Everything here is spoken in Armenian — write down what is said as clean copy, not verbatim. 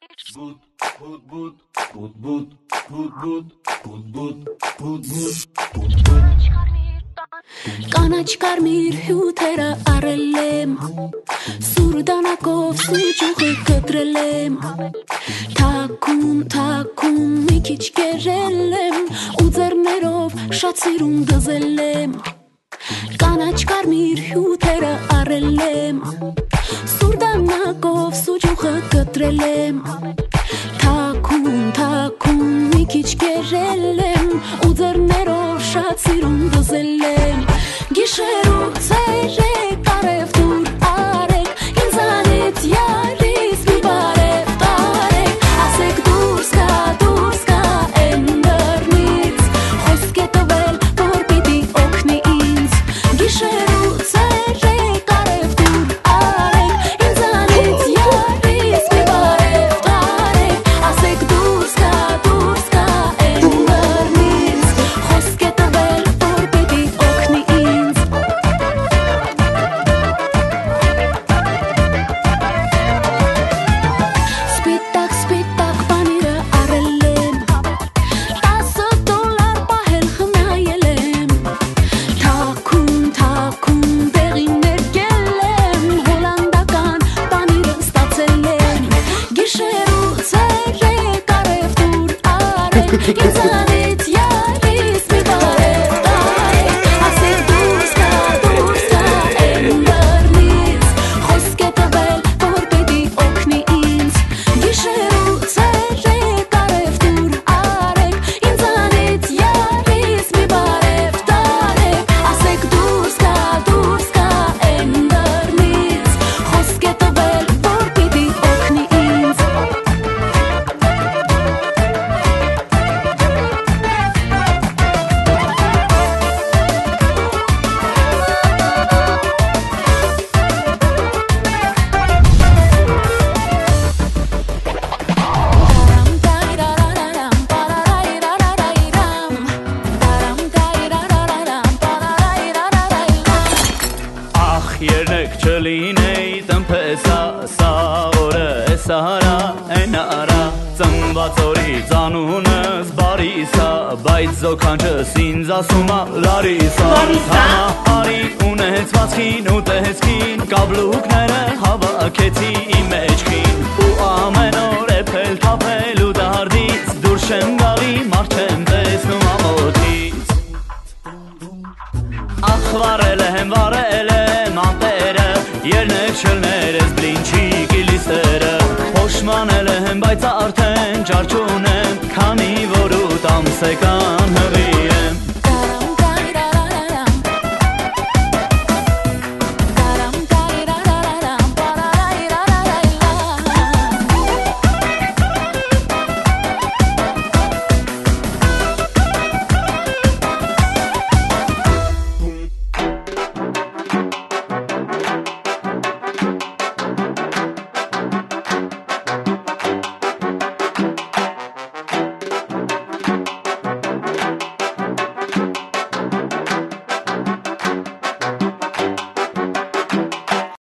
Կանաչ կարմիր հյութերը առել եմ, սուրդանակով սուջուղը կտրել եմ, թաքում մի քիչ կերել եմ, ու ձեռներով շատ սիրուն դզել եմ, կանաչ կարմիր հյութերը առել եմ, սուրդանակով սուջուղը կտրել եմ, թաքում մի քիչ կերել եմ, ու ձեռներով շատ սիրուն դզել եմ, գիշերու ցերեկ արևտուր արեք, ինձանից յարից մի բարև տարեք, ասեք դուրս կա են դռնից, խոսք է տվել, որ պիտի օգնի ինձ, գիշերու ցերեկ արևտուր արեք, ինձանից յարից մի բարև տարեք, ասեք դուրս կա են դռնից, խոսք է տվել, որ պիտի օգնի ինձ. Սպիտակ պանիրը առել եմ, $10 պահել խնայել եմ, թաքում դեղին ներկել եմ, հոլանդական պանիրը ստացել եմ, գիշերու ցերեկ արևտուր արեք, ինձանից յարից մի բարև տարեք, ասեք դուրս կա են դռնից, խոսք է տվել, որ պիտի օգնի ինձ, գիշերու ցերեկ արևտուր արեք, ինձանից յարից մի բարև տարեք, ասեք դուրս կա են դռնից, խոսք է տվել, որ պիտի օգնի ինձ. Ախ երնեք չլինեի տնպես սա օրը էս արա են արա ծնված օրից անունս բարիսա բայց զոքանչս ինձ ասում ա լարիսա համահարի ունեցվածքին ու տեսքին կաբլուկները հավաքեցի իմ մեջքին ու ամեն օր էփել թափել ու դահարդից դուրս չեմ գալի մարդ չեմ տեսնում ամոթից Ախ վարել եմ ամպերը Երնեք շլներս բլինչի կիլիսերը Փոշմանել եմ բայց արդեն ճարճուն եմ Քանի որ ուտ ամսեկան